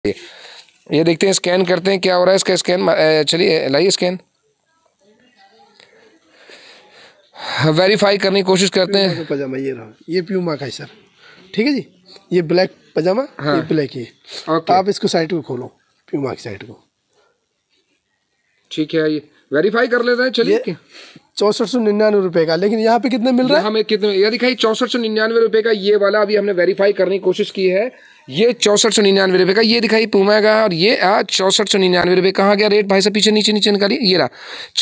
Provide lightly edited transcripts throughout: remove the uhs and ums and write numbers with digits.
ये देखते हैं, स्कैन करते हैं क्या हो रहा है इसका। स्कैन चलिए लाइए स्कैन, वेरीफाई करने की कोशिश करते हैं। पजामा ये रहा, ये प्यूमा का है सर, ठीक है जी। ये ब्लैक पजामा, हाँ। ये ब्लैक ही है। तो आप इसको साइड को खोलो, प्यूमा की साइड को, ठीक है। ये वेरीफाई कर लेते हैं, चलिए। 6499 रुपए का, लेकिन यहाँ पे कितने मिल रहा है? हमें कितने, ये दिखाई 6499 रुपए का। ये वाला अभी हमने वेरीफाई करने की कोशिश की है, ये 6499 रुपए का। ये दिखाई पूमा का, और ये 6499 रुपए। कहाँ गया रेट भाई साहब? पीछे नीचे नीचे निकालिए, ये रहा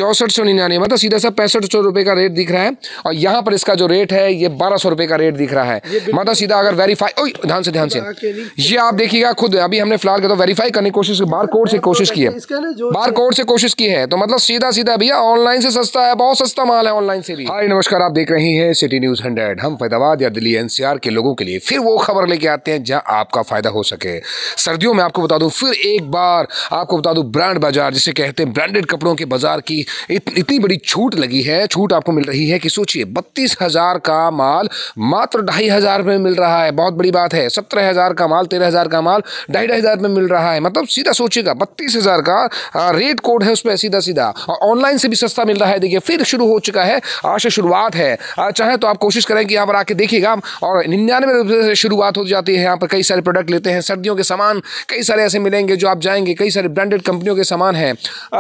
6499, मतलब सीधा सा 6500 रुपए का रेट दिख रहा है। और यहाँ पर इसका जो रेट है ये 1200 रुपए का रेट दिख रहा है। मतलब सीधा अगर वेरीफाई, ध्यान से ये आप देखिएगा खुद। अभी हमने फिलहाल तो वेरीफाई करने की कोशिश, बार कोड से कोशिश की है, बार कोड से कोशिश की है। तो मतलब सीधा सीधा भैया ऑनलाइन से सस्ता है, बहुत सस्ता माल है ऑनलाइन से भी। हाय नमस्कार, आप देख रहे हैं सिटी न्यूज 100। हम फैदाबाद या दिल्ली एनसीआर के लोगों के लिए फिर वो खबर लेके आते हैं जहां आपका फायदा हो सके। सर्दियों में आपको बता दूं, फिर एक बार आपको बता दूं, ब्रांड बाजार जिसे कहते हैं, ब्रांडेड कपड़ों के बाजार की इतनी बड़ी छूट लगी है। छूट आपको मिल रही है कि सोचिए 32,000 का माल मात्र 2500 में मिल रहा है। बहुत बड़ी बात है। 17,000 का माल, 13,000 का माल 2,500 में मिल रहा है। मतलब सीधा सोचिएगा 32,000 का रेट कोड है उस पर, सीधा सीधा। और ऑनलाइन से भी सस्ता मिल रहा है। देखिए फिर शुरू हो चुका है, आज से शुरुआत है। चाहे तो आप कोशिश करें कि यहाँ पर आके देखिएगा, और 99 रुपये से शुरुआत हो जाती है। यहाँ पर कई सारे प्रोडक्ट लेते हैं, सर्दियों के सामान कई सारे ऐसे मिलेंगे जो आप जाएंगे, कई सारे ब्रांडेड कंपनियों के सामान हैं।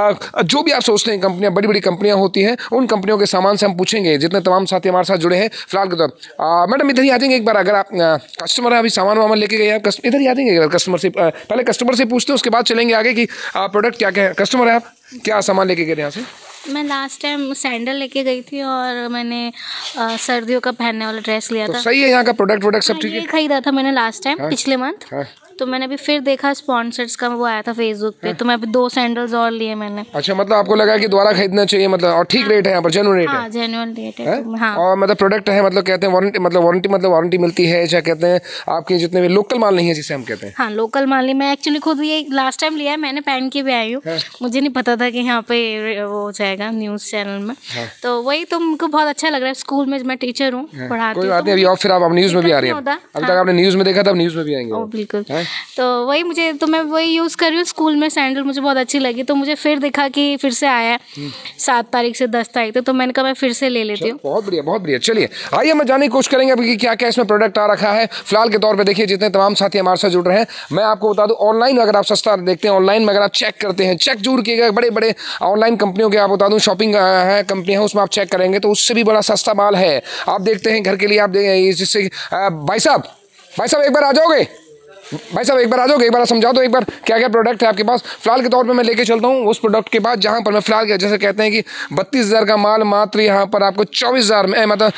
जो भी आप सोचते हैं, कंपनियां बड़ी बड़ी कंपनियां होती हैं, उन कंपनियों के सामान से हम पूछेंगे। जितने तमाम साथी हमारे साथ जुड़े हैं फिलहाल के तो मैडम इधर ही आ जाएंगे एक बार। अगर आप कस्टमर है, अभी सामान वामान लेके गए आप, इधर ही आ जाएंगे। कस्टमर से पहले कस्टमर से पूछते हैं, उसके बाद चलेंगे आगे कि प्रोडक्ट क्या क्या है। कस्टमर है आप, क्या सामान लेके गए यहाँ से? मैं लास्ट टाइम सैंडल लेके गई थी, और मैंने सर्दियों का पहनने वाला ड्रेस लिया था। सही है, यहाँ का प्रोडक्ट सब ठीक है। खरीदा था मैंने लास्ट टाइम, पिछले मंथ। तो मैंने अभी फिर देखा स्पॉन्सर्स का वो आया था फेसबुक पे, तो मैं अभी 2 सैंडल्स और लिए मैंने। अच्छा, मतलब आपको लगा कि दोबारा खरीदना चाहिए, मतलब और ठीक रेट है यहाँ पर, जेन्युइन रेट है। जेन्युइन रेट है। हाँ। और मतलब प्रोडक्ट है, मतलब कहते हैं वारंटी मिलती है, क्या कहते हैं आपके जितने भी लोकल माल नहीं है जिसे हम कहते हैं। हाँ, लोकल माल नहीं। मैं एक्चुअली खुद ये लास्ट टाइम लिया है, मैंने पहन के भी आई हूँ। मुझे नहीं पता था कि यहाँ पे वो हो जाएगा न्यूज चैनल में। तो वही तो मुझको बहुत अच्छा लग रहा है। स्कूल में मैं टीचर हूँ, पढ़ाती हूँ। अभी और फिर आप न्यूज में भी आ रही हैं। अभी तक आपने न्यूज में देखा था, अब न्यूज में भी आएंगे। बिल्कुल। तो वही मैं वही यूज़ कर रही हूँ। स्कूल में सैंडल मुझे बहुत अच्छी लगी, तो मुझे फिर दिखा कि फिर से आया है 7 तारीख से 10 तारीख तक, तो मैंने कहा मैं फिर से ले लेती हूँ। बहुत बढ़िया, बहुत बढ़िया। चलिए आइए हम जानने की कोशिश करेंगे अभी क्या क्या इसमें प्रोडक्ट आ रखा है। फिलहाल के तौर पे देखिए जितने तमाम साथी हमारे साथ जुड़ रहे हैं, मैं आपको बता दूं, ऑनलाइन अगर आप सस्ता देखते हैं, ऑनलाइन में अगर आप चेक करते हैं, चेक जरूर किएगा। बड़े बड़े ऑनलाइन कंपनियों के आप बता दूं, शॉपिंग है कंपनियां, उसमें आप चेक करेंगे तो उससे भी बड़ा सस्ता माल है। आप देखते हैं घर के लिए, आप जिससे भाई साहब एक बार आ जाओगे, एक बार समझा दो एक बार क्या क्या प्रोडक्ट है आपके पास। फिलहाल के तौर पे मैं लेके चलता हूँ उस प्रोडक्ट के बाद जहाँ पर मैं फिलहाल जैसे कहते हैं कि 32,000 का माल मात्र यहाँ पर आपको 24,000 में, मतलब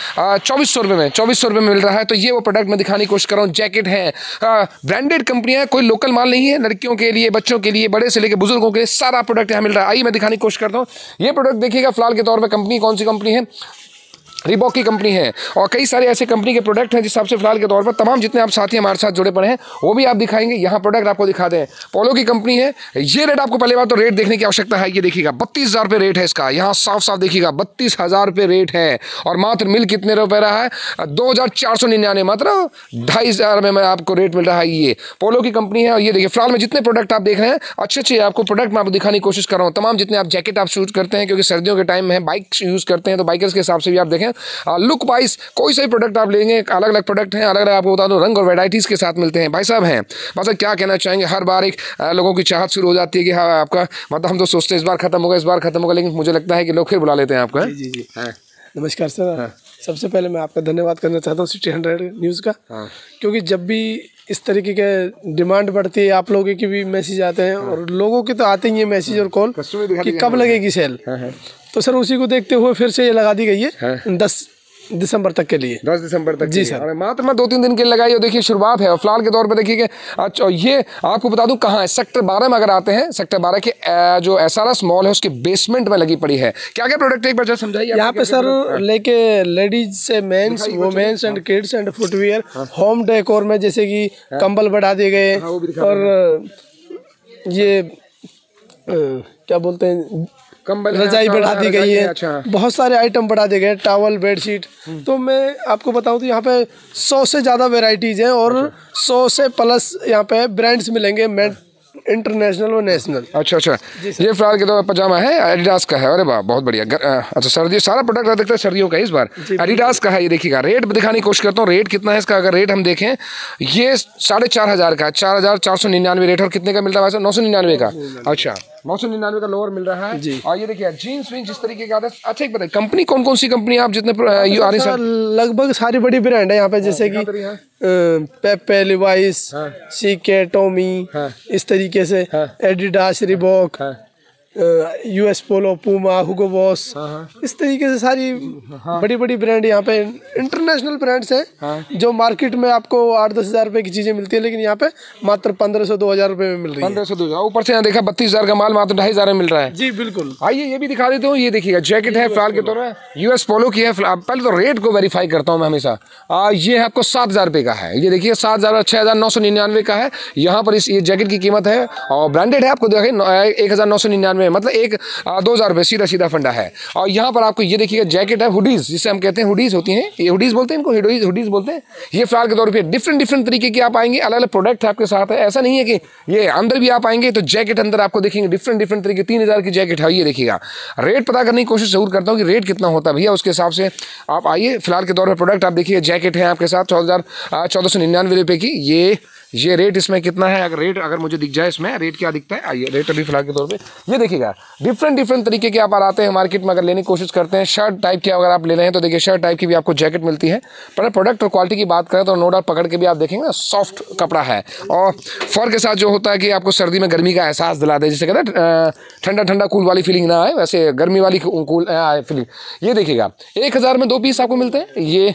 2400 रुपये में मिल रहा है। तो ये वो प्रोडक्ट मैं दिखाने की कोशिश कर रहा हूँ। जैकेट है, ब्रांडेड कंपनियाँ, कोई लोकल माल नहीं है। लड़कियों के लिए, बच्चों के लिए, बड़े से लेकर बुजुर्गों के लिए सारा प्रोडक्ट यहाँ मिल रहा है। आइए मैं दिखाने की कोशिश करता हूँ। ये प्रोडक्ट देखिएगा फिलहाल के तौर पर, कंपनी कौन सी कंपनी है? रिबॉक की कंपनी है। और कई सारे ऐसे कंपनी के प्रोडक्ट हैं जिस हिसाब से फिलहाल के तौर पर तमाम जितने आप साथी हमारे साथ जुड़े पड़े हैं वो भी आप दिखाएंगे। यहाँ प्रोडक्ट आपको दिखा दें, पोलो की कंपनी है। ये रेट आपको पहले बात तो रेट देखने की आवश्यकता है। ये देखिएगा 32,000 रुपये रेट है इसका, यहाँ साफ साफ देखिएगा 32,000 रुपये रेट है। और मात्र मिल कितने रुपये रहा है? 2,499, मात्र 2,500 में आपको रेट मिल रहा है। ये पोलो की कंपनी है। और ये देखिए फिलहाल में जितने प्रोडक्ट आप देख रहे हैं, अच्छे आपको प्रोडक्ट मैं आपको दिखाने की कोशिश कर रहा हूँ। तमाम जितने आप जैकेट आप शूट करते हैं, क्योंकि सर्दियों के टाइम में बाइक यूज़ करते हैं, तो बाइकर्स के हिसाब से भी आप देखें, लुक वाइज कोई सा भी प्रोडक्ट आप लेंगे, अलग अलग प्रोडक्ट हैं, अलग अलग आपको बता दो रंग और वैराइटीज़ के साथ मिलते हैं। भाई साहब हैं, बस क्या कहना चाहेंगे? हर बार एक लोगों की चाहत शुरू हो जाती है कि हाँ आपका, मतलब हम तो सोचते हैं इस बार खत्म होगा, लेकिन मुझे लगता है कि लोग फिर बुला लेते हैं आपको। जी। नमस्कार सर। सबसे पहले मैं आपका धन्यवाद करना चाहता हूँ सिटी 100 न्यूज़ का, क्योंकि जब भी इस तरीके के डिमांड बढ़ती है, आप लोगों की भी मैसेज आते हैं, और लोगों के तो आते ही है मैसेज और कॉल कि कब लगेगी सेल। तो सर उसी को देखते हुए फिर से ये लगा दी गई है 10 दिसंबर तक के लिए। 10 दिसंबर तक जी सर। मात्र मैं 2-3 दिन के लिए लगाई, और देखिए शुरुआत है। और फिलहाल के तौर पे देखिए अच्छा, ये आपको बता दूं कहाँ है, सेक्टर 12 में अगर आते हैं, सेक्टर 12 के जो SRS मॉल है उसके बेसमेंट में लगी पड़ी है। क्या क्या प्रोडक्ट एक बार जरा समझाइए। यहाँ पे सर लेके लेडीज से men's, women's and kids and footwear, home decor में जैसे कि कंबल बढ़ा दिए गए, और ये क्या बोलते हैं, रजाई बढ़ा दी गई है। अच्छा। बहुत सारे आइटम बढ़ा दिए गए, टॉवल, बेडशीट। तो मैं आपको बताऊं तो यहाँ पे 100 से ज़्यादा वेराइटीज़ हैं, और 100 से प्लस यहाँ पे ब्रांड्स मिलेंगे। इंटरनेशनल व नेशनल। अच्छा अच्छा, ये फिलहाल के तो पजामा है, एडिडास का है। अरे वाह बहुत बढ़िया। अच्छा सर्दी सारा प्रोडक्ट देखते हैं सर्दियों का इस बार। एडिडास का है, ये देखिएगा। रेट दिखाने की कोशिश करता हूँ, रेट कितना है इसका। अगर रेट हम देखें ये 4,500 का है, 4,499 रेट। और कितने का मिलता है वैसे? 999 का। अच्छा 999 का लोअर मिल रहा है जी। और ये देखिए जीन्स विंस जिस तरीके का आता है। अच्छा एक बताइए कंपनी कौन कौन सी कंपनी आप जितने आ रही सर? लगभग सारी बड़ी ब्रांड है यहाँ पे, जैसे कि पेपे, लिवाइस, सीके, टॉमी, इस तरीके से Adidas, Reebok, US Polo, Puma, Hugo Boss, इस तरीके से सारी बड़ी बड़ी ब्रांड यहाँ पे इंटरनेशनल ब्रांड्स हैं। जो मार्केट में आपको 8-10 हज़ार रुपए की चीजें मिलती है, लेकिन यहाँ पे मात्र 1500-2000 रुपए में मिल रही है। 1500-2000 ऊपर से यहाँ देखा 32,000 का माल मात्र 2,500 में मिल रहा है। जी बिल्कुल। आइए ये भी दिखा देता हूँ। ये देखिएगा जैकेट है फिलहाल के तौर पर यूएस पोलो की है। पहले तो रेट को वेरीफाई करता हूँ मैं हमेशा। ये है आपको 7,000 रुपए का है। ये देखिए 7,000 6,999 का है यहाँ पर। इस ये जैकेट की कीमत है और ब्रांडेड है। आपको देखिए 1,999 मतलब एक 2,000 रुपये सीधा फंडा है। और यहाँ पर आपको ये देखिए जैकेट है, हुडीज जिसे हम कहते हैं, हुडीज होती हैं, ये हुडीज बोलते हैं इनको, हुडीज बोलते हैं। ये फिलहाल के तौर पे डिफरेंट तरीके की आप आएंगे, अलग अलग प्रोडक्ट है आपके साथ है। ऐसा नहीं है कि ये अंदर भी आप आएंगे तो जैकेट अंदर आपको देखेंगे डिफरेंट तरीके। 3,000 की जैकेट है। ये देखिएगा रेट पता करने की कोशिश जरूर करता हूँ कि रेट कितना होता है भैया, उसके हिसाब से आप आइए। फिलहाल के तौर पर प्रोडक्ट आप देखिए, जैकेट है आपके साथ 14,999 रुपये की। ये रेट इसमें कितना है? अगर मुझे दिख जाए इसमें रेट क्या दिखता है। आइए रेट अभी फिलहाल के तौर पे ये देखिएगा। डिफरेंट तरीके के आप आते हैं मार्केट में, अगर लेने की कोशिश करते हैं शर्ट टाइप के अगर आप ले रहे हैं तो देखिए शर्ट टाइप की भी आपको जैकेट मिलती है। पर प्रोडक्ट और क्वालिटी की बात करें तो नो डाउट पकड़ के भी आप देखेंगे ना, सॉफ्ट कपड़ा है। और फर के साथ जो होता है कि आपको सर्दी में गर्मी का एहसास दिलाते हैं, जिसे कहते हैं ठंडा कूल वाली फीलिंग ना आए, वैसे गर्मी वाली कूल फीलिंग। ये देखिएगा 1,000 में 2 पीस आपको मिलते हैं। ये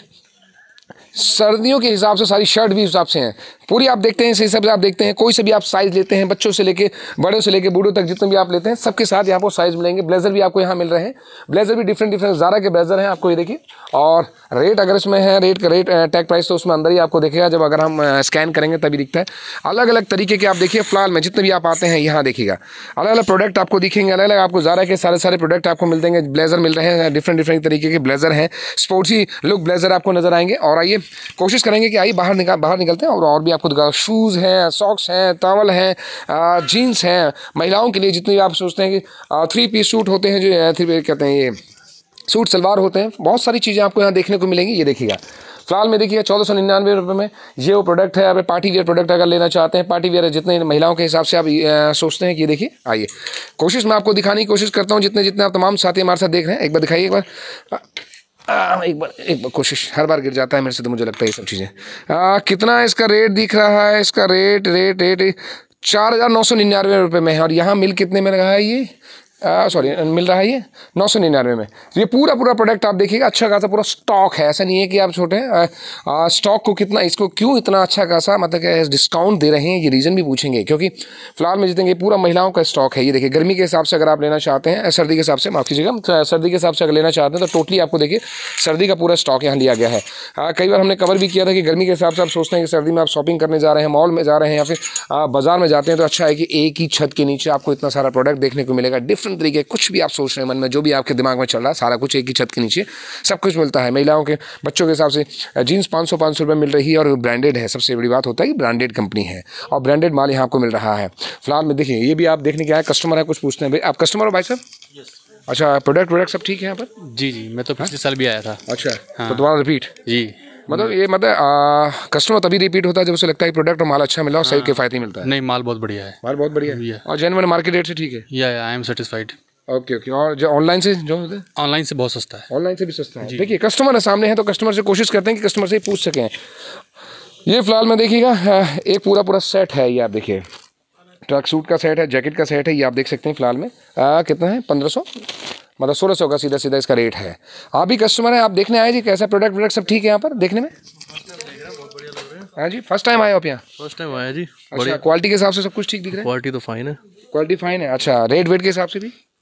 सर्दियों के हिसाब से सारी शर्ट भी हिसाब से हैं पूरी। आप देखते हैं इस हिसाब से आप देखते हैं, कोई से भी आप साइज लेते हैं, बच्चों से लेके बड़ों से लेके बूढ़ों तक जितने भी आप लेते हैं सबके साथ यहाँ पर साइज मिलेंगे। ब्लेजर भी आपको यहाँ मिल रहे हैं, ब्लेजर भी डिफरेंट ज़ारा के ब्लेजर हैं आपको, ये देखिए। और रेट अगर इसमें है, रेट टैग प्राइस तो उसमें अंदर ही आपको दिखेगा, जब अगर हम स्कैन करेंगे तभी दिखता है। अलग अलग तरीके के आप देखिए फिलहाल में जितने भी आप आते हैं यहाँ देखिएगा अलग अलग प्रोडक्ट आपको दिखेंगे। अलग अलग आपको ज़ारा के सारे प्रोडक्ट आपको मिल देंगे। ब्लेजर मिल रहे हैं, डिफरेंट तरीके के ब्लेजर हैं, स्पोर्ट्सी लुक ब्लेजर आपको नजर आएंगे। और आइए कोशिश करेंगे कि आइए बाहर निकलते हैं और भी आपको दिखा। शूज़ हैं, सॉक्स हैं, टॉवल हैं, जीन्स हैं। महिलाओं के लिए जितने भी आप सोचते हैं कि 3 पीस सूट होते हैं, जो 3 पीस कहते हैं, ये सूट सलवार होते हैं, बहुत सारी चीज़ें आपको यहाँ देखने को मिलेंगी। ये देखिएगा फिलहाल में देखिए 1499 रुपये में ये वो प्रोडक्ट है। आप पार्टी वेयर प्रोडक्ट अगर लेना चाहते हैं, पार्टी वेयर जितने महिलाओं के हिसाब से आप सोचते हैं कि ये देखिए। आइए कोशिश मैं आपको दिखाने की कोशिश करता हूँ, जितने आप तमाम साथी हमारे साथ देख रहे हैं। एक बार दिखाइए, एक बार कोशिश, हर बार गिर जाता है मेरे से तो मुझे लगता है ये सब चीज़ें। कितना इसका रेट दिख रहा है? इसका रेट 4,999 रुपये में है। और यहाँ मिल कितने में रहा है ये? मिल रहा है ये 999 में। ये पूरा प्रोडक्ट आप देखिएगा अच्छा खासा पूरा स्टॉक है। ऐसा नहीं है कि आप छोटे स्टॉक को कितना, इसको क्यों इतना अच्छा खासा मतलब कि डिस्काउंट दे रहे हैं, ये रीज़न भी पूछेंगे। क्योंकि फिलहाल में जितने पूरा महिलाओं का स्टॉक है। ये देखिए गर्मी के हिसाब से अगर आप लेना चाहते हैं, सर्दी के हिसाब से माफ़ कीजिएगा, सर्दी के हिसाब से अगर लेना चाहते हैं तो टोटली आपको देखिए सर्दी का पूरा स्टॉक यहाँ लिया गया है। कई बार हमने कवर भी किया था कि गर्मी के हिसाब से आप सोचते हैं कि सर्दी में आप शॉपिंग करने जा रहे हैं, मॉल में जा रहे हैं या फिर बाजार में जाते हैं, तो अच्छा है कि एक ही छत के नीचे आपको इतना सारा प्रोडक्ट देखने को मिलेगा। डिफरेंट तरीके कुछ भी आप सोच रहे हैं मन में, जो भी आपके दिमाग में चल रहा है, सारा कुछ एक ही छत के नीचे सब कुछ मिलता है। महिलाओं के, बच्चों के हिसाब से जीन्स 500 रुपये मिल रही है और ब्रांडेड है। सबसे बड़ी बात होता है कि ब्रांडेड कंपनी है और ब्रांडेड माल यहाँ आपको मिल रहा है। फिलहाल में देखिए ये भी आप देखने के आए, कस्टमर है, कुछ पूछते हैं। भाई आप कस्टमर हो भाई साहब? अच्छा प्रोडक्ट सब ठीक है यहाँ पर? जी मैं तो पिछले साल भी आया था। अच्छा तो दोबारा रिपीट? जी मतलब कस्टमर तभी रिपीट होता है जब उसे लगता है कि प्रोडक्ट और माल अच्छा मिला और सही किफायती मिलता है। नहीं माल बहुत बढ़िया है, माल बहुत बढ़िया है और जेन्युइन मार्केट रेट से ठीक है। I am satisfied. ओके। और जो ऑनलाइन से जो होता है, ऑनलाइन से बहुत सस्ता है, ऑनलाइन से भी सस्ता है। देखिए कस्टमर है सामने है तो कस्टमर से कोशिश करते हैं कि कस्टमर से पूछ सकें। ये फिलहाल में देखिएगा एक पूरा सेट है। ये आप देखिए ट्रक सूट का सेट है, जैकेट का सेट है। ये आप देख सकते हैं फिलहाल में कितना है? 1500 मतलब 1600 का सीधा इसका रेट है। आप भी कस्टमर हैं, आप देखने आए जी कैसा प्रोडक्ट सब ठीक है यहाँ पर देखने में? हाँ जी फर्स्ट टाइम आए आप यहाँ? फर्स्ट टाइम आया जी। अच्छा क्वालिटी के हिसाब से सब कुछ ठीक दिख रहा है? क्वालिटी तो फाइन है। क्वालिटी फाइन है। अच्छा रेट वेट के हिसाब से भी?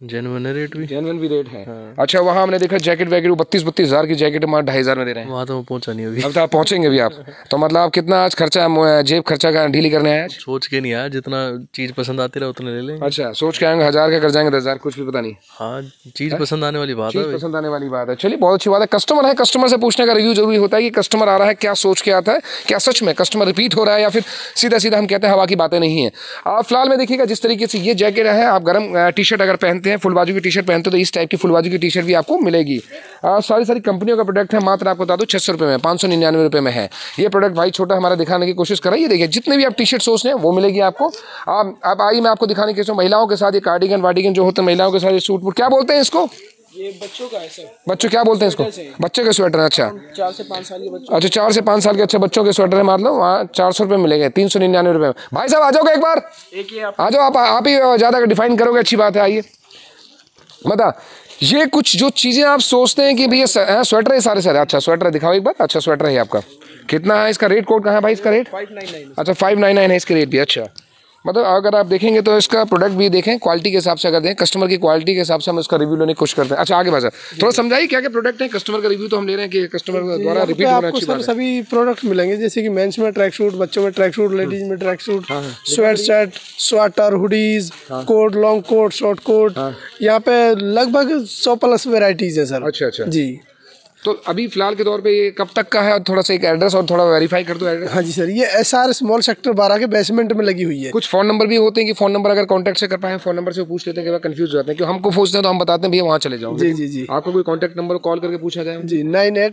जेन्युइन रेट भी। जेन्युइन भी रेट है। अच्छा, वहाँ हमने देखा जैकेट वैकेट 32 हज़ार की जैकेट हमारे 2,500 में दे रहे हैं। वहाँ तो पहुँचा नहीं अभी। अब तो आप पहुँचेंगे भी आप। तो मतलब आप कितना आज खर्चा जेब खर्चा का ढीली करने आए आज? सोच के नहीं आया, जितना चीज़ पसंद आती रहा उतने ले लेंगे। अच्छा, सोच के आएंगे 1,000 का कर जाएंगे 10,000, कुछ भी पता नहीं। हाँ, चीज़ पसंद आने वाली बात है। पसंद आने वाली बात है। चलिए, बहुत अच्छी बात है। कस्टमर है, कस्टमर से पूछने का रिव्यू जरूरी होता है कि कस्टमर आ रहा है क्या सोच के आता है, क्या सच में कस्टमर रिपीट हो रहा है या फिर सीधा सीधा हम कहते हैं हवा की बातें नहीं है। आप फिलहाल में देखिएगा जिस तरीके से ये जैकेट है, आप गर्म टी शर्ट अगर पहनते हैं, फुल बाजू की टी शर्ट पहनते हो तो इस टाइप की फुल बाजू की टी शर्ट भी आपको मिलेगी। सारी कंपनियों का प्रोडक्ट है, मात्र आपको बता दो 600 रुपये में, 599 रुपये में है ये प्रोडक्ट। भाई छोटा हमारा दिखाने की कोशिश कर रहा है। ये देखिए जितने भी आप टी शर्ट सोच रहे हैं वो मिलेगी आपको। आप आइए मैं आपको दिखाने की महिलाओं के साथ ये कार्डिगन वार्डिगन जो होते हैं महिलाओं के साथ, ये सूट क्या बोलते हैं इसको? ये बच्चों का है सर। बच्चों क्या बोलते हैं इसको? बच्चे के स्वेटर है। अच्छा, 4 से 5 साल के बच्चों। अच्छा, 4 से 5 साल के अच्छे बच्चों के स्वेटर है, मान लो वहाँ 400 रुपये मिलेंगे, 399 रुपये में। भाई साहब आ जाओगे एक बार, आ जाओ। आप ही ज़्यादा डिफाइन करोगे, अच्छी बात है। आइए बता, ये कुछ जो चीज़ें आप सोचते हैं कि भैया स्वेटर है सारे सारे। अच्छा, स्वेटर दिखाओ एक बार। अच्छा, स्वेटर है आपका। कितना है इसका रेट? कोड कहाँ है भाई इसका रेट? 599। अच्छा, 599 है इसके रेट भी। अच्छा, मतलब अगर आप देखेंगे तो इसका प्रोडक्ट भी देखें, क्वालिटी के हिसाब से अगर देखें, कस्टमर की क्वालिटी के हिसाब से हम इसका रिव्यू लेने की कोशिश करते हैं। अच्छा, आगे बाजार थोड़ा समझाइए क्या क्या प्रोडक्ट है। कस्टमर का रिव्यू तो हम ले रहे हैं कि कस्टमर द्वारा रिपीट होना अच्छी बात है। सभी प्रोडक्ट मिलेंगे, जैसे कि मेंस में ट्रैक सूट, बच्चों में ट्रैक सूट, लेडीज में track suit, sweat shirt, sweater, hoodies, coat, long coat, short coat. यहाँ पे लगभग 100+ वेराइटीज है सर। अच्छा अच्छा जी। तो अभी फिलहाल के दौर पे ये कब तक का है? थोड़ा सा एक एड्रेस और थोड़ा वेरीफाई कर दो एड्रेस। हाँ जी सर, ये SR स्मॉल सेक्टर 12 के बेसमेंट में लगी हुई है। कुछ फोन नंबर भी होते हैं कि फोन नंबर अगर कांटेक्ट से कर पाए, फोन नंबर से पूछ लेते हैं कि कंफ्यूज हो जाते हैं, क्योंकि हमको पूछते हैं तो हम बताते हैं भैया वहाँ चले जाओ। जी जी जी। आपको कोई कांटेक्ट नंबर कॉल करके पूछा जाए? जी,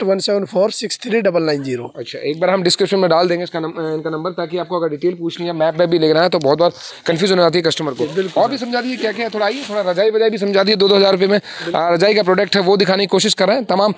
9817463990। अच्छा, एक बार हम डिस्क्रिप्शन में डाल देंगे इनका नंबर, ताकि आपको अगर डिटेल पूछनी है, मैप भी लेना है तो बहुत बार कंफ्यूजन हो जाती है कस्टमर को। और भी समझा दीजिए क्या क्या है। थोड़ा आइए, थोड़ा रजाई बजाई भी समझा दिए। 2,000 रुपये में रजाई का प्रोडक्ट है, वो दिखाने की कोशिश कर रहे हैं तमाम।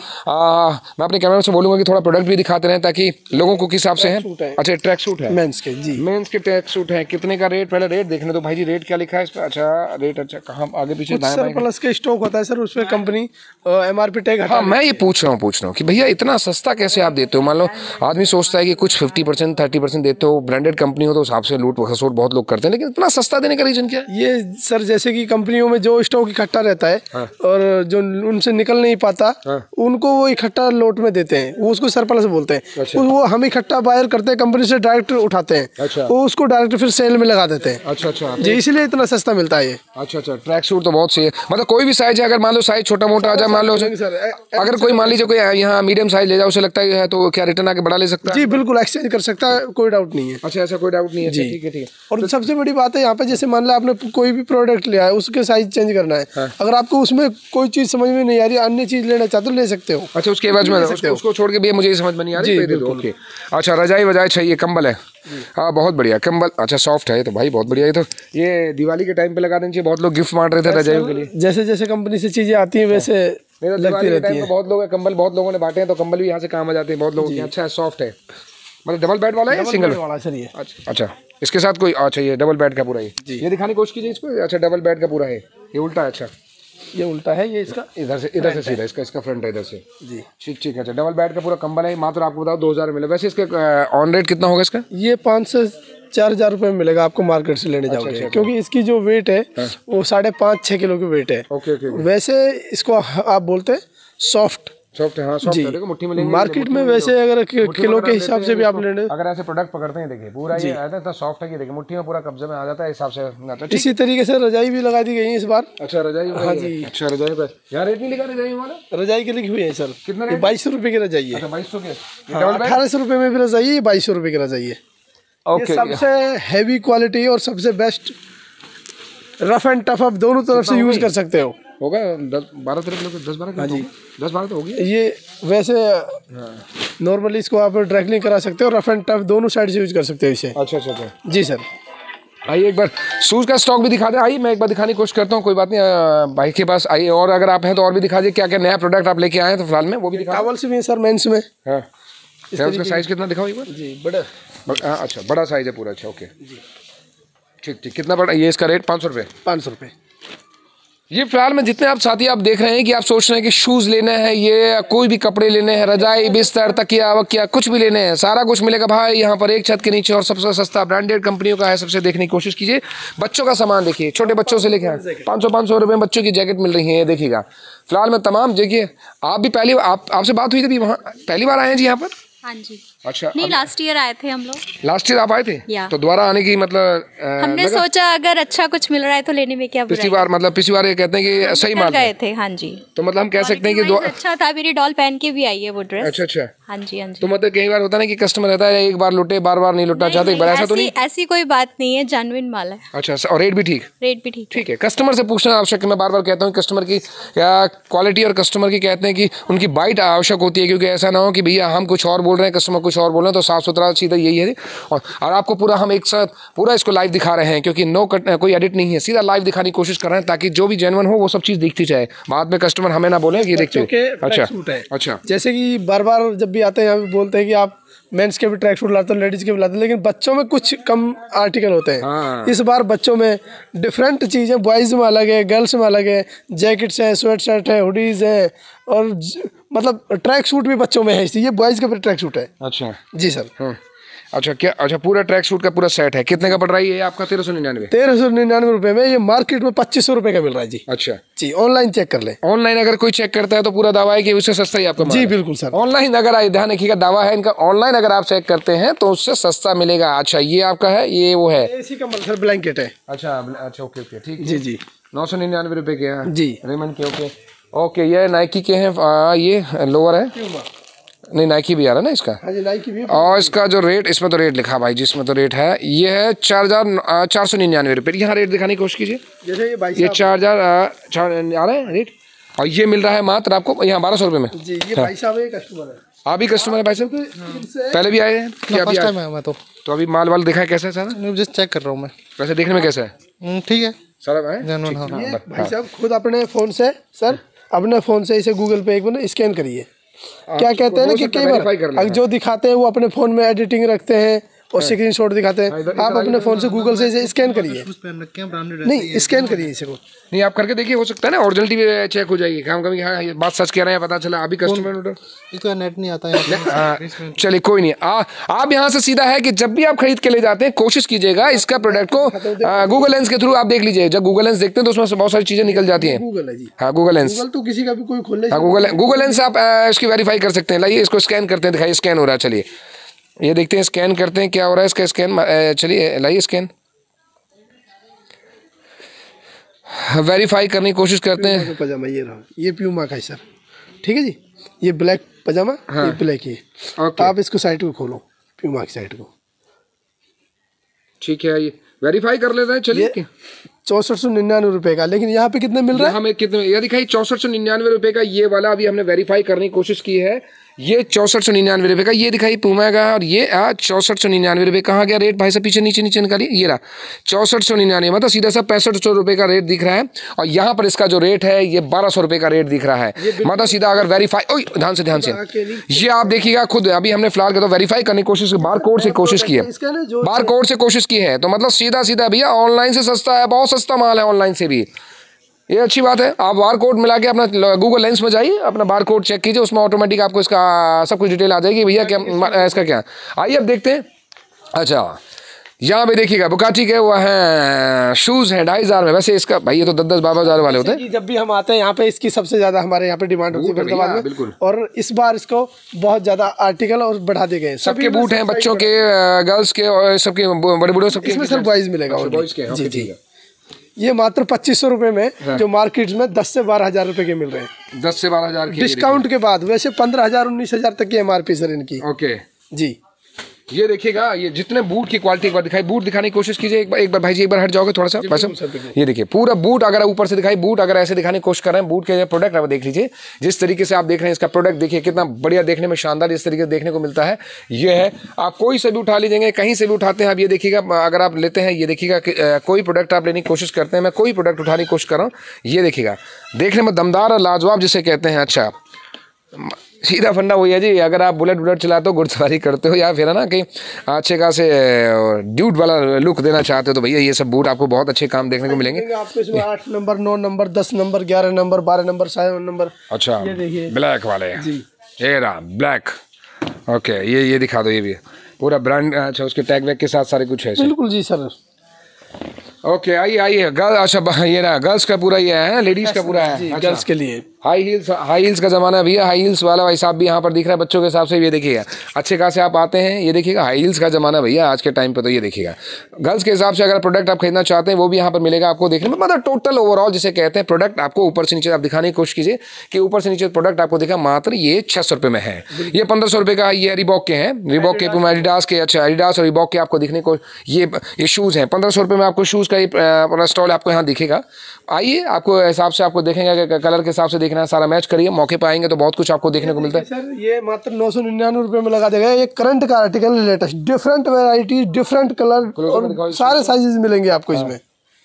मैं अपने कैमरा से बोलूंगा कि थोड़ा प्रोडक्ट भी दिखाते रहे ताकि लोगों को किस हिसाब से है। अच्छा, ट्रैक सूट है मेंस के। जी, मेंस के ट्रैक सूट है। कितने का रेट? पहले रेट देखने दो भाई जी, रेट क्या लिखा है इस पर? अच्छा, रेट अच्छा कहाँ आगे पीछे दाएं बाएं? प्लस के स्टॉक होता है सर, उसमें कंपनी MRP टैग हटा। हाँ, मैं ये पूछ रहा हूँ कि भैया इतना सस्ता कैसे आप देते हो? मान लो आदमी सोचता है कि कुछ 50% 30% देते हो, ब्रांडेड कंपनी हो तो हिसाब से लूट खसोट बहुत लोग करते हैं, लेकिन इतना सस्ता देने का रीजन क्या है? ये सर जैसे कि कंपनियों में जो स्टॉक इकट्ठा रहता है और जो उनसे निकल नहीं पाता, उनको वो इकट्ठा लोट में देते हैं, वो उसको सरप्लस बोलते हैं। अच्छा। वो हम इकट्ठा बायर करते हैं, कंपनी से डायरेक्ट उठाते हैं। अच्छा। वो उसको डायरेक्ट फिर सेल में लगा देते हैं। अच्छा अच्छा जी, इसलिए इतना सस्ता मिलता है ये। अच्छा अच्छा, ट्रैक सूट तो बहुत सही है। मतलब कोई भी साइज है, अगर मान लो साइज छोटा मोटा आ जाए, मान लो अगर कोई मान लीजिए कोई यहाँ मीडियम साइज ले जाए, उसे लगता है तो क्या रिटर्न आके बड़ा ले सकता है? जी बिल्कुल, एक्सचेंज कर सकता है, कोई डाउट नहीं है। अच्छा, ऐसा कोई डाउट नहीं है। जी, ठीक है ठीक है। और सबसे बड़ी बात है यहाँ पे, जैसे मान लो आपने कोई भी प्रोडक्ट लिया है, उसके साइज चेंज करना है, अगर आपको उसमें कोई चीज समझ में नहीं आ रही, अन्य चीज लेना चाहते हो ले सकते हो। अच्छा, उसके एवज में उसको छोड़ के भी मुझे समझ में नहीं आ रही, दे दो। ओके। अच्छा, रजाई वजाई चाहिए, कंबल है। हाँ, बहुत बढ़िया कंबल। अच्छा, सॉफ्ट है ये तो भाई, बहुत बढ़िया। ये तो ये दिवाली के टाइम पे लगा देना चाहिए, बहुत लोग गिफ्ट बांट रहे थे रजाइयों के लिए। जैसे जैसे कंपनी से चीजें आती हैं वैसे लगती रहती है। बहुत लोग कंबल बहुत लोगों ने बांटे हैं, तो कंबल भी यहाँ से काम आ जाते हैं बहुत लोगों के। अच्छा है, सॉफ्ट है। मतलब डबल बेड वाला है, सिंगल वाला सर ये? अच्छा, इसके साथ कोई? अच्छा, ये डबल बेड का पूरा ये दिखाने की कोशिश कीजिए इसको। अच्छा, डबल बेड का पूरा है, ये उल्टा है। अच्छा, ये उल्टा है, ये इसका इधर से सीधा, इसका फ्रंट है इधर से। जी ठीक ठीक है। अच्छा, डबल बेड का पूरा कंबल है, मात्र आपको बताओ 2,000 मिले। वैसे इसके ऑन रेट कितना होगा इसका? ये 5 से 4,000 रुपये में मिलेगा आपको मार्केट से लेने जाओगे। अच्छा। क्योंकि इसकी जो वेट है वो 5.5-6 किलो की वेट है। ओके। वैसे इसको आप बोलते हैं सॉफ्ट है। हाँ, सॉफ्ट है। देखो मुट्ठी में लेंगे मार्केट में, वैसे अगर किलो के हिसाब से भी आप लेने, अगर ऐसे प्रोडक्ट पकड़ते हैं, देखिए पूरा ये आता है सॉफ्ट है कि देखिए मुट्ठी में पूरा कब्जे में आ जाता है, हिसाब से आता है। इसी तरीके से रजाई भी लगा दी गई है इस बार। अच्छा, रजाई? हाँ जी। अच्छा, रजाई पर यहाँ रेट नहीं लिखा रजाई वाला? रजाई के लिखी हुई है सर। कितना? 2200 रुपये की रजाई है। अच्छा, 2200 के। 1800 रुपये में भी रजाई है, 2200 रुपये की रजाई है। ओके। सबसे हैवी क्वालिटी और सबसे बेस्ट, रफ एंड टफ आप दोनों तरफ से यूज कर सकते हो। होगा 10-12 किलो, 10-12 किलो। हाँ जी, 10-12 तो होगी ये। वैसे नॉर्मली इसको आप ड्राइक्लिंग करा सकते हो, रफ एंड टफ दोनों साइड से यूज कर सकते हो इसे। अच्छा। जी सर। आइए एक बार शूज़ का स्टॉक भी दिखा दें। आइए, मैं एक बार दिखाने की कोशिश करता हूँ, कोई बात नहीं। भाई के पास आइए, और अगर आप हैं तो और भी दिखा दीजिए क्या क्या नया प्रोडक्ट आप लेके आए हैं, तो फिलहाल में वो भी दिखा। टॉवल्स भी है सर मेंस में। हाँ, उसका साइज कितना दिखाओ एक बार? जी, बड़ा। अच्छा, बड़ा साइज है पूरा। अच्छा, ओके जी, ठीक। कितना बड़ा? ये इसका रेट 500 रुपये। 500 रुपये। ये फिलहाल में जितने आप साथी आप देख रहे हैं कि आप सोच रहे हैं कि शूज़ लेने हैं, ये कोई भी कपड़े लेने हैं, रजाई बिस्तर तकिया वकिया कुछ भी लेने हैं, सारा कुछ मिलेगा भाई यहाँ पर एक छत के नीचे। और सबसे सस्ता ब्रांडेड कंपनियों का है, सबसे देखने की कोशिश कीजिए। बच्चों का सामान देखिए, छोटे बच्चों से लेकर 500 रुपये में बच्चों की जैकेट मिल रही है, ये देखिएगा। फिलहाल में तमाम जगह आप भी पहली आपसे बात हुई थी वहाँ, पहली बार आए हैं जी यहाँ पर? हाँ जी। अच्छा, नहीं, लास्ट ईयर आए थे हम लोग। लास्ट ईयर आप आए थे? या। तो दोबारा आने की मतलब हमने सोचा अगर अच्छा कुछ मिल रहा है तो लेने में क्या पिछली बार ये कहते हैं कि सही माल गए थे। हाँ जी। तो मतलब हम कह सकते हैं कि अच्छा था, मेरी डॉल पहन के भी आई है वो ड्रेस। अच्छा अच्छा। हाँ जी हाँ जी। तो मतलब कई बार होता है ना कि कस्टमर रहता है एक बार लुटे बार बार नहीं लुटना चाहते, एक बार ऐसा तो नहीं? ऐसी कोई बात नहीं है, जेन्युइन माल है। अच्छा, और रेट भी ठीक? रेट भी ठीक। ठीक है, कस्टमर से पूछना आवश्यक है। मैं बार बार कहता हूँ कस्टमर की क्वालिटी और कस्टमर की कहते हैं कि उनकी बाइट आवश्यक होती है, क्योंकि ऐसा ना हो कि भैया हम कुछ और बोल रहे हैं कस्टमर कुछ और बोल रहे हैं। तो साफ सुथरा सीधा यही है। और आपको पूरा हम एक साथ पूरा इसको लाइव दिखा रहे हैं, क्योंकि नो कट कोई एडिट नहीं है, सीधा लाइव दिखाने की कोशिश कर रहे हैं ताकि जो भी जेन्युइन हो वो सब चीज़ दिखती जाए, बाद में कस्टमर हमें ना बोले कि ये देखते हो। अच्छा अच्छा। जैसे कि बार बार जब भी आते हैं यहाँ पे बोलते हैं कि आप मेंस के भी ट्रैक सूट लाते हो, लेडीज के भी लाते हैं, लेकिन बच्चों में कुछ कम आर्टिकल होते हैं। हाँ। इस बार बच्चों में डिफरेंट चीज़ें, बॉयज़ में अलग है, गर्ल्स में अलग है, जैकेट्स हैं, स्वेट शर्ट है, हुडीज़ हैं, और मतलब ट्रैक सूट भी बच्चों में है, इसलिए बॉयज़ का भी ट्रैक सूट है। अच्छा जी सर। अच्छा क्या? अच्छा, पूरा ट्रैक सूट का पूरा सेट है, कितने का पड़ रहा है ये आपका? 1399? 1399 रुपये में। ये मार्केट में 2500 रुपये का मिल रहा है जी। अच्छा जी, ऑनलाइन चेक कर ले। ऑनलाइन अगर कोई चेक करता है तो पूरा दावा है कि उससे सस्ता ही आपको जी बिल्कुल सर। ऑनलाइन अगर ध्यान रखिएगा, दावा है इनका, ऑनलाइन अगर आप चेक करते हैं तो उससे सस्ता मिलेगा। अच्छा, ये आपका है, ये वो है एसी का सर ब्लैंकेट है। अच्छा अच्छा, ओके ओके, ठीक। जी जी, 999 रुपये के हैं जी, रेमंड के। ओके ओके, ये नाइकी के हैं, ये लोअर है, नहीं नाइकी भी आ रहा है ना इसका। हाँ जी, नाइकी भी। और इसका जो रेट, इसमें तो रेट लिखा भाई, जिसमें तो रेट है ये है 4,499 रुपये। यहाँ रेट दिखाने की कोशिश कीजिए। जैसे ये 4,000 आ रहा है रेट, और ये मिल रहा है मात्र आपको यहाँ 1200 रुपये में। जी, ये भाई साहब एक कस्टमर है। आप भी कस्टमर है भाई साहब? पहले भी आए हैं? फर्स्ट टाइम आया मैं तो अभी माल वाल देखा है कैसा है सारा? जस्ट चेक कर रहा हूँ मैं। वैसे देखने में कैसा है? ठीक है सारा है जेन्युइन। हाँ ये भाई साहब खुद अपने फ़ोन से, सर अपने फ़ोन से इसे गूगल पे एक बार स्कैन करिए। क्या कहते हैं ना कि कई बार जो दिखाते हैं वो अपने फ़ोन में एडिटिंग रखते हैं और स्क्रीनशॉट दिखाते हैं। आप अपने फ़ोन से गूगल से इसे स्कैन करिए। नहीं, स्कैन करिए इसे को। नहीं, आप करके देखिए, हो सकता है ना ओरिजिनलिटी भी चेक हो जाएगी। काम कभी हाँ ये बात सच कह रहे हैं, पता चला अभी कस्टमर इसका नेट नहीं आता है। चलिए कोई नहीं, आप यहाँ से सीधा है कि जब भी आप खरीद के ले जाते हैं कोशिश कीजिएगा इसका प्रोडक्ट को गूगल लेंस के थ्रू आप देख लीजिए। जब गूगल लेंस देखते हैं तो उसमें से बहुत सारी चीजें निकल जाती हैं। गूगल है जी। हाँ गूगल लेंस, गूगल तो किसी का भी कोई खोल ले। हाँ गूगल लेंस आप इसकी वेरीफाई कर सकते हैं। लाइए इसको स्कैन करते हैं, दिखाइए स्कैन हो रहा है। चलिए ये देखते हैं, स्कैन करते हैं क्या हो रहा है इसका स्कैन। चलिए लाइए स्कैन, वेरीफाई करने की कोशिश करते हैं। पजामा ये रहा, ये प्यूमा का है सर, ठीक है जी। ये ब्लैक पजामा, ये ब्लैक है। आप इसको साइड को खोलो, प्यूमा की साइड को। ठीक है, ये वेरीफाई कर लेते हैं। चलिए 6499 रुपये का, लेकिन यहाँ पे कितने मिल रहा है हमें? कितने ये दिखाई 6499 रुपये का ये वाला अभी हमने वेरीफाई करने की कोशिश की है। ये 6499 रुपये का ये दिखाई पूमा का, और ये 6499 रुपये। कहाँ गया रेट भाई साहब? पीछे नीचे नीचे निकालिए, ये रहा 6499, मतलब सीधा सा 6500 रुपये का रेट दिख रहा है। और यहाँ पर इसका जो रेट है ये 1200 रुपये का रेट दिख रहा है। मतलब सीधा अगर वेरीफाई, ध्यान से ये आप देखिएगा खुद। अभी हमने फिलहाल तो वेरीफाई करने की कोशिश की, बार कोड से कोशिश की है, बार कोड से कोशिश की है। तो मतलब सीधा सीधा भैया ऑनलाइन से सस्ता है, बहुत सस्ता माल है ऑनलाइन से भी, ये अच्छी बात है। आप बार कोड मिला के अपना गूगल लेंस में जाइए, अपना बार कोड चेक कीजिए, उसमें ऑटोमेटिक आपको इसका सब कुछ डिटेल आ जाएगी भैया क्या इसका क्या। आइए अब देखते हैं। अच्छा यहाँ पे देखिएगा बुकाटी के वो हैं शूज़ हैं 2500 में। वैसे इसका भाई ये तो 10-12 वाले होते हैं। जब भी हम आते हैं यहाँ पे इसकी सबसे ज़्यादा हमारे यहाँ पे डिमांड होती है फरीदाबाद में, बिल्कुल। और इस बार इसको बहुत ज़्यादा आर्टिकल और बढ़ा दिए गए। सबके बूट हैं, बच्चों के, गर्ल्स के, और सबके बड़े बूढ़ों सबके। इसमें सर बॉयज़ मिलेगा। बॉयज़ के जी जी। ये मात्र 2500 रुपये में, जो मार्केट में 10 से 12,000 रुपये के मिल रहे हैं। 10 से 12,000 डिस्काउंट के बाद। वैसे 15,000 19,000 तक की MRP सर इनकी। ओके जी, ये देखिएगा, ये जितने बूट की क्वालिटी एक बार दिखाई, बूट दिखाने की कोशिश कीजिए एक बार भाई जी, एक बार हट जाओगे थोड़ा सा पैसा। ये देखिए पूरा बूट, अगर ऊपर से दिखाई बूट, अगर ऐसे दिखाने की कोशिश कर रहे हैं बूट के प्रोडक्ट आप देख लीजिए। जिस तरीके से आप देख रहे हैं इसका प्रोडक्ट देखिए कितना बढ़िया, देखने में शानदार इस तरीके से देखने को मिलता है। ये है, आप कोई से भी उठा लीजिएंगे, कहीं से भी उठाते हैं आप। ये देखिएगा अगर आप लेते हैं, ये देखिएगा कोई प्रोडक्ट आप लेने की कोशिश करते हैं, मैं कोई प्रोडक्ट उठाने की कोशिश कर रहा हूँ, ये देखिएगा देखने में दमदार और लाजवाब जिसे कहते हैं। अच्छा सीधा फंडा वही है जी, अगर आप बुलेट चलाते हो, घुड़सवारी करते हो, या फिर है ना कि अच्छे खासे ड्यूट वाला लुक देना चाहते हो, तो भैया ये सब बूट आपको बहुत अच्छे काम देखने को मिलेंगे। आपको इसमें 8 number, 9 number, 10 number, 11 number, 12 number, 7 number. अच्छा, ये देखिए ब्लैक वाले जी, ये रहा ब्लैक। ओके, ये दिखा दो, ये भी पूरा ब्रांड। अच्छा, उसके टैग वैग के साथ सारे कुछ है। बिल्कुल जी सर। ओके, आइए गर्ल। अच्छा, ये रहा गर्ल्स का पूरा, ये है लेडीज का पूरा है। अच्छा, गर्ल्स के लिए हाई हील्स का ज़माना है भैया। हाई हील्स वाला भाई साहब भी यहाँ पर दिख रहा है बच्चों के हिसाब से। ये देखिएगा अच्छे खासे आप आते हैं, ये देखिएगा हाई हील्स का ज़माना भैया आज के टाइम पे। तो ये देखिएगा गर्ल्स के हिसाब से अगर प्रोडक्ट आप खरीदना चाहते हैं वो भी यहाँ पर मिलेगा आपको देखने में। मतलब टोटल ओवरऑल जिसे कहते हैं प्रोडक्ट आपको ऊपर से नीचे आप दिखाने की कोशिश कीजिए कि ऊपर से नीचे प्रोडक्ट आपको दिखा। मात्र ये 600 रुपये में है, ये 1500 रुपये का। ये रिबॉक के हैं, रिबॉक के, एडिडास के। अच्छा, एडिडास और रिबॉक के आपको दिखने को ये शूज़ हैं। 1500 रुपये में आपको शूज़ का ये स्टॉल आपको यहाँ दिखेगा। आइए, आपको हिसाब से आपको देखेंगे कि कलर के हिसाब से देखना है, सारा मैच करिए। मौके पर आएंगे तो बहुत कुछ आपको देखने को मिलता है। सर ये मात्र 999 रुपये में लगा देगा। ये करंट का article, latest, different variety, different colour और सारे साइजेस मिलेंगे आपको इसमें।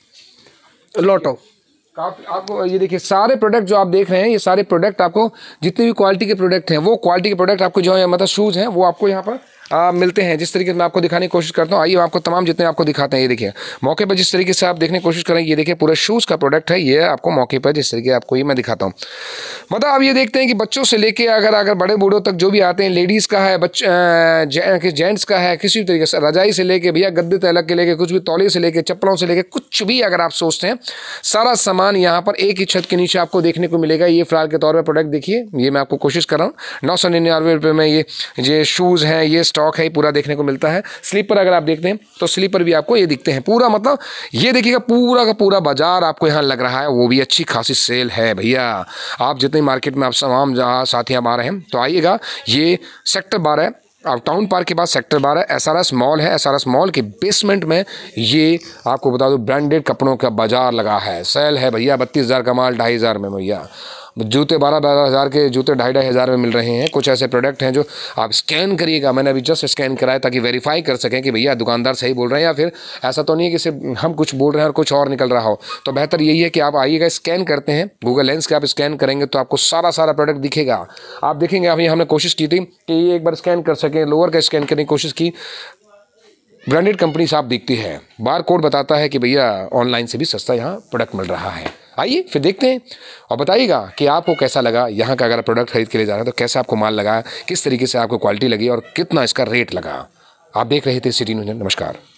लॉटो आपको ये देखिए सारे प्रोडक्ट जो आप देख रहे हैं, ये सारे प्रोडक्ट आपको जितने भी क्वालिटी के प्रोडक्ट हैं वो क्वालिटी के प्रोडक्ट आपको जो है मतलब शूज़ हैं वो आपको यहाँ पर मिलते हैं। जिस तरीके से मैं आपको दिखाने की कोशिश करता हूँ, आइए आपको तमाम जितने आपको दिखाते हैं। ये देखिए मौके पर जिस तरीके से आप देखने की कोशिश करेंगे, ये देखिए पूरा शूज़ का प्रोडक्ट है। ये आपको मौके पर जिस तरीके आपको ये मैं दिखाता हूँ। मतलब आप ये देखते हैं कि बच्चों से लेके अगर बड़े बूढ़ों तक जो भी आते हैं, लेडीज़ का है, जेंट्स का है, किसी भी तरीके से रजाई से लेके भैया गद्दे तलक के लेके कुछ भी, तौलिए से लेके चप्पलों से लेके कुछ भी अगर आप सोचते हैं, सारा सामान यहाँ पर एक ही छत के नीचे आपको देखने को मिलेगा। ये फिलहाल के तौर पर प्रोडक्ट देखिए, ये मैं आपको कोशिश कर रहा हूँ। 999 रुपये में ये शूज़ हैं, ये स्टॉक है, पूरा देखने को मिलता है। स्लीपर अगर आप देखते हैं तो स्लीपर भी आपको ये दिखते हैं पूरा। मतलब ये देखिएगा पूरा का पूरा बाजार आपको यहाँ लग रहा है, वो भी अच्छी खासी सेल है भैया। आप जितनी मार्केट में आप तमाम जहाँ साथी आप आ रहे हैं तो आइएगा। ये सेक्टर 12 आप टाउन पार्क के पास सेक्टर 12 SRS मॉल है। SRS मॉल के बेसमेंट में ये आपको बता दो ब्रांडेड कपड़ों का बाजार लगा है। सेल है भैया, 32,000 का माल 2,500 में भैया। जूते 12,000 के जूते 2,500 में मिल रहे हैं। कुछ ऐसे प्रोडक्ट हैं जो आप स्कैन करिएगा। मैंने अभी जस्ट स्कैन कराया ताकि वेरीफाई कर सकें कि भैया दुकानदार सही बोल रहे हैं या फिर ऐसा तो नहीं है कि सिर्फ हम कुछ बोल रहे हैं और कुछ और निकल रहा हो। तो बेहतर यही है कि आप आइएगा, स्कैन करते हैं गूगल लेंस के, आप स्कैन करेंगे तो आपको सारा प्रोडक्ट दिखेगा। आप देखेंगे, अभी हमने कोशिश की थी कि ये एक बार स्कैन कर सकें, लोअर का स्कैन करने की कोशिश की। ब्रांडेड कंपनी साफ दिखती है, बार कोड बताता है कि भैया ऑनलाइन से भी सस्ता यहाँ प्रोडक्ट मिल रहा है। आइए फिर देखते हैं और बताइएगा कि आपको कैसा लगा यहाँ का। अगर प्रोडक्ट खरीद के ले जा रहे हैं तो कैसा आपको माल लगा, किस तरीके से आपको क्वालिटी लगी और कितना इसका रेट लगा। आप देख रहे थे सिटी न्यूज़। नमस्कार।